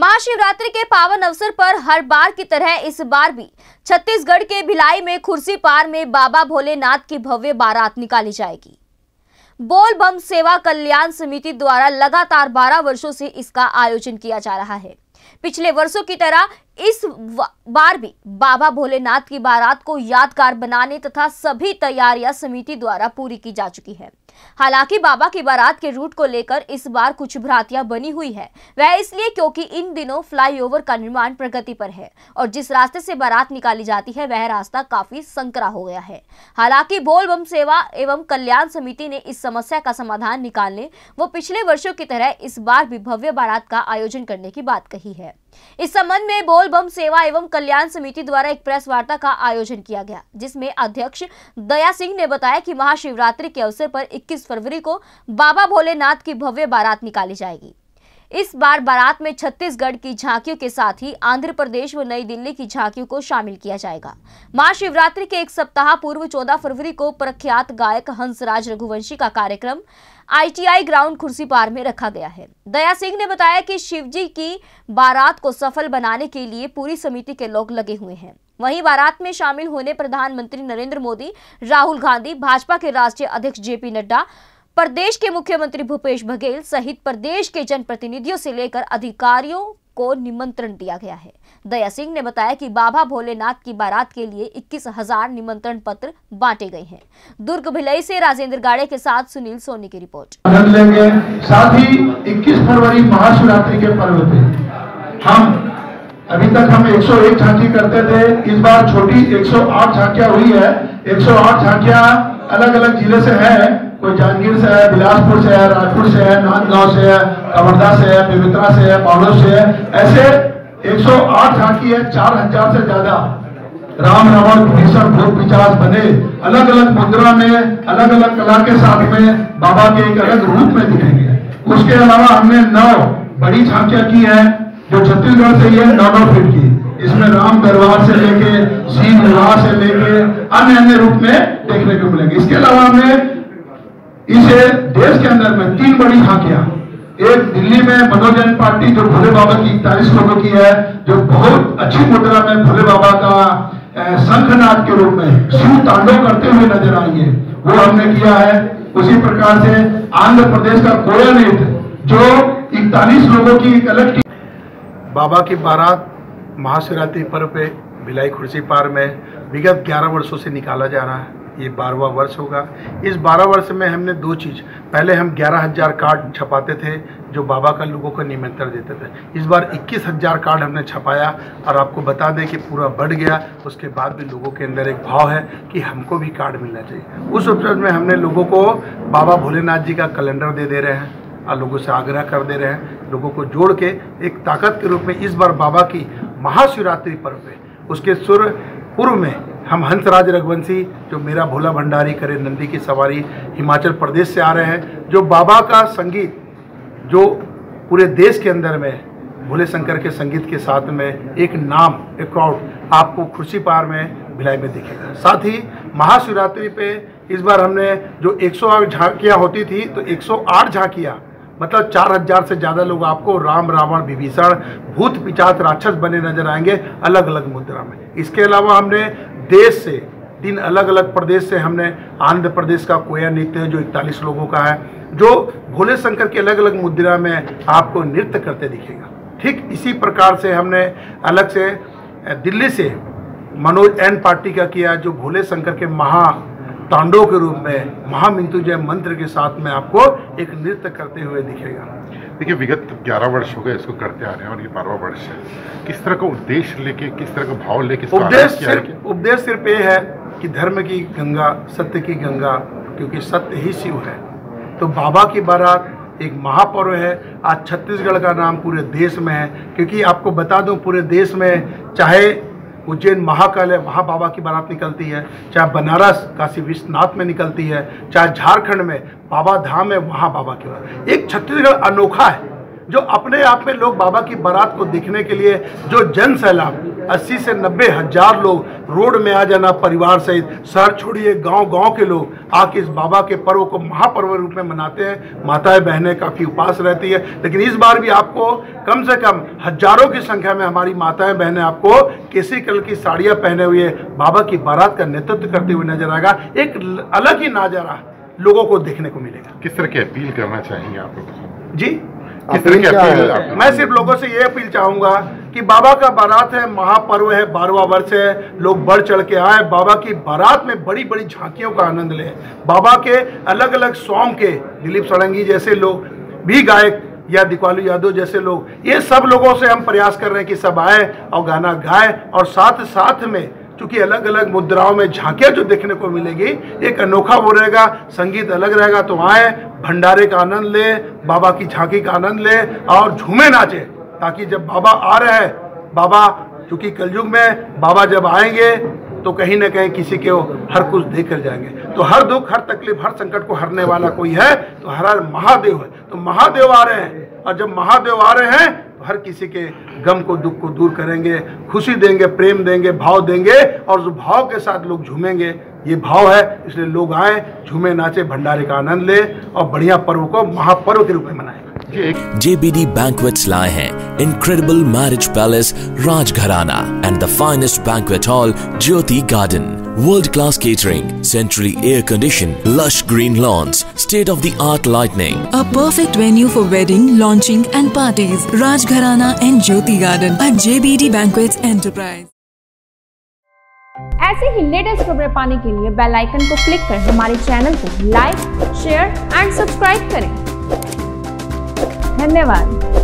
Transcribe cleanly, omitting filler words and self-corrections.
महाशिवरात्रि के पावन अवसर पर हर बार की तरह इस बार भी छत्तीसगढ़ के भिलाई में खुर्सीपार में बाबा भोलेनाथ की भव्य बारात निकाली जाएगी। बोल बम सेवा कल्याण समिति द्वारा लगातार 12 वर्षों से इसका आयोजन किया जा रहा है। पिछले वर्षों की तरह इस बार भी बाबा भोलेनाथ की बारात को यादगार बनाने तथा सभी तैयारियां समिति द्वारा पूरी की जा चुकी है। हालांकि बाबा की बारात के रूट को लेकर इस बार कुछ भ्रांतियां बनी हुई है। वह इसलिए क्योंकि इन दिनों फ्लाईओवर का निर्माण प्रगति पर है और जिस रास्ते से बारात निकाली जाती है वह रास्ता काफी संकरा हो गया है। हालांकि बोल बम सेवा एवं कल्याण समिति ने इस समस्या का समाधान निकालने व पिछले वर्षों की तरह इस बार भी भव्य बारात का आयोजन करने की बात कही है। इस संबंध में बोल बम सेवा एवं कल्याण समिति द्वारा एक प्रेस वार्ता का आयोजन किया गया, जिसमें अध्यक्ष दया सिंह ने बताया कि महाशिवरात्रि के अवसर पर 21 फरवरी को बाबा भोलेनाथ की भव्य बारात निकाली जाएगी। इस बार बारात में छत्तीसगढ़ की झांकियों के साथ ही आंध्र प्रदेश व नई दिल्ली की झांकियों को शामिल किया जाएगा। महाशिवरात्रि के एक सप्ताह पूर्व 14 फरवरी को प्रख्यात गायक हंसराज रघुवंशी का कार्यक्रम ITI ग्राउंड खुर्सीपार में रखा गया है। दया सिंह ने बताया कि शिवजी की बारात को सफल बनाने के लिए पूरी समिति के लोग लगे हुए हैं। वहीं बारात में शामिल होने प्रधानमंत्री नरेंद्र मोदी, राहुल गांधी, भाजपा के राष्ट्रीय अध्यक्ष JP नड्डा, प्रदेश के मुख्यमंत्री भूपेश बघेल सहित प्रदेश के जनप्रतिनिधियों से लेकर अधिकारियों को निमंत्रण दिया गया है। दया सिंह ने बताया कि बाबा भोलेनाथ की बारात के लिए 21,000 निमंत्रण पत्र बांटे गए हैं। दुर्ग भिलाई से राजेंद्र गाड़े के साथ सुनील सोनी की रिपोर्ट। आनंद लेंगे। साथ ही 21 फरवरी महाशिवरात्रि के पर्व पे अभी तक हम 101 झांकी करते थे। इस बार छोटी 108 झांकियां हुई है। 108 झांकियां अलग अलग जिले से है। कोई जांजगीर से है, बिलासपुर से है, रायपुर से है, नांदगांव से है, कवर्धा से है, बेमेतरा से है, बालोद से है। ऐसे 108 झांकी है। 4000 से ज्यादा राम रावण भीषण भूत पिशाच बने अलग अलग मुद्रा में, अलग अलग कला के साथ में बाबा के एक अलग रूप में दिखेंगे। उसके अलावा हमने 9 बड़ी झांकियां की है जो छत्तीसगढ़ से है, 9 फीट की। इसमें राम दरबार से लेके सीन विवाह से लेके अन्य रूप में देखने को मिलेंगे। इसके अलावा हमने इसे देश के अंदर में 3 बड़ी झांकियां, एक दिल्ली में मनोजन पार्टी जो भोले बाबा की 41 लोगों की है, जो बहुत अच्छी मुद्रा में भोले बाबा का शंखनाद के रूप में शिव तांडव करते हुए नजर आएंगे, वो हमने किया है। उसी प्रकार से आंध्र प्रदेश का कोया नृत्य जो 41 लोगों की एक अलग बाबा की बारात महाशिवरात्रि पर्व पे भिलाई खुर्सीपार में विगत 11 वर्षों से निकाला जा रहा है। ये 12वां वर्ष होगा। इस 12 वर्ष में हमने 2 चीज़, पहले हम 11,000 कार्ड छपाते थे जो बाबा का लोगों को निमंत्रण देते थे। इस बार 21,000 कार्ड हमने छपाया और आपको बता दें कि पूरा बढ़ गया। उसके बाद भी लोगों के अंदर एक भाव है कि हमको भी कार्ड मिलना चाहिए। उस अवसर में हमने लोगों को बाबा भोलेनाथ जी का कैलेंडर दे रहे हैं और लोगों से आग्रह कर दे रहे हैं, लोगों को जोड़ के एक ताकत के रूप में इस बार बाबा की महाशिवरात्रि पर्व पे उसके सुर पूर्व में हम हंसराज रघुवंशी जो मेरा भोला भंडारी करे नंदी की सवारी हिमाचल प्रदेश से आ रहे हैं, जो बाबा का संगीत जो पूरे देश के अंदर में भोले शंकर के संगीत के साथ में एक नाम, एक क्राउड आपको खुर्सीपार में भिलाई में दिखेगा। साथ ही महाशिवरात्रि पे इस बार हमने जो 108 झांकियाँ होती थी तो 108 झांकियाँ मतलब 4000 से ज़्यादा लोग आपको राम रावण विभीषण भूत पिशाच राक्षस बने नजर आएंगे अलग अलग मुद्रा में। इसके अलावा हमने देश से 3 अलग अलग प्रदेश से हमने आंध्र प्रदेश का कोया नृत्य जो 41 लोगों का है, जो भोले शंकर के अलग अलग मुद्रा में आपको नृत्य करते दिखेगा। ठीक इसी प्रकार से हमने अलग से दिल्ली से मनोज एन पार्टी का किया जो भोले शंकर के महा तांडव के रूप में महामृत्युंजय मंत्र के साथ में आपको एक नृत्य करते हुए दिखेगा। देखिए विगत 11 वर्ष हो गए इसको करते आ रहे हैं और ये 12वां वर्ष है। किस तरह का उद्देश्य लेके, किस तरह का भाव लेके उपदेश सिर्फ ये है कि धर्म की गंगा, सत्य की गंगा, क्योंकि सत्य ही शिव है। तो बाबा की बारात एक महापर्व है। आज छत्तीसगढ़ का नाम पूरे देश में है, क्योंकि आपको बता दूं पूरे देश में चाहे उज्जैन महाकाल है वहाँ बाबा की बारात निकलती है, चाहे बनारस काशी विश्वनाथ में निकलती है, चाहे झारखंड में बाबा धाम है वहाँ बाबा की बारात। एक छत्तीसगढ़ अनोखा है जो अपने आप में लोग बाबा की बारात को देखने के लिए जो जन सैलाब 80 से 90 हजार लोग रोड में आ जाना, परिवार सहित, शहर छोड़िए गांव के लोग आके इस बाबा के पर्व को महापर्व रूप में मनाते हैं। माताएं बहनें काफ़ी उपास रहती है, लेकिन इस बार भी आपको कम से कम हजारों की संख्या में हमारी माताएं बहनें आपको केसरी कलर की साड़ियाँ पहने हुए बाबा की बारात का नेतृत्व करते हुए नजर आएगा। एक अलग ही नजारा लोगों को देखने को मिलेगा। किस तरह की अपील करना चाहेंगे आप लोग? जी, किस तरह की अपील? मैं सिर्फ लोगों से ये अपील चाहूंगा कि बाबा का बारात है, महापर्व है, 12वां वर्ष है, लोग बढ़ चढ़ के आए, बाबा की बारात में बड़ी बड़ी झांकियों का आनंद लें। बाबा के अलग अलग सॉन्ग के, दिलीप सड़ंगी जैसे लोग भी गायक या दीपालू यादव जैसे लोग, ये सब लोगों से हम प्रयास कर रहे हैं कि सब आए और गाना गाए, और साथ साथ में चूंकि अलग अलग मुद्राओं में झांकियाँ जो देखने को मिलेगी, एक अनोखा वो रहेगा, संगीत अलग रहेगा। तो आए, भंडारे का आनंद ले, बाबा की झांकी का आनंद ले और झूमे नाचे, ताकि जब बाबा आ रहे हैं, बाबा चूंकि कलयुग में बाबा जब आएंगे तो कहीं ना कहीं किसी के हर कुछ देख कर जाएंगे। तो हर दुख, हर तकलीफ, हर संकट को हरने वाला कोई है तो हर हर महादेव है। तो महादेव आ रहे हैं, और जब महादेव आ रहे हैं तो हर किसी के गम को, दुख को दूर करेंगे, खुशी देंगे, प्रेम देंगे, भाव देंगे, और जो भाव के साथ लोग झूमेंगे, ये भाव है। इसलिए लोग आए, झूमे नाचे, भंडारे का आनंद ले और बढ़िया पर्व को महापर्व के रूप में मनाएं। JBD Banquets लाए हैं Incredible Marriage Palace Rajgharana and the finest banquet hall Jyoti Garden. World-class catering, centrally air-conditioned, lush green lawns, state-of-the-art lighting. A perfect venue for wedding, launching and parties. Rajgharana and Jyoti Garden at JBD Banquets Enterprise. ऐसे ही latest खबरें पाने के लिए bell icon को click कर हमारे channel को like, share and subscribe करें। धन्यवाद।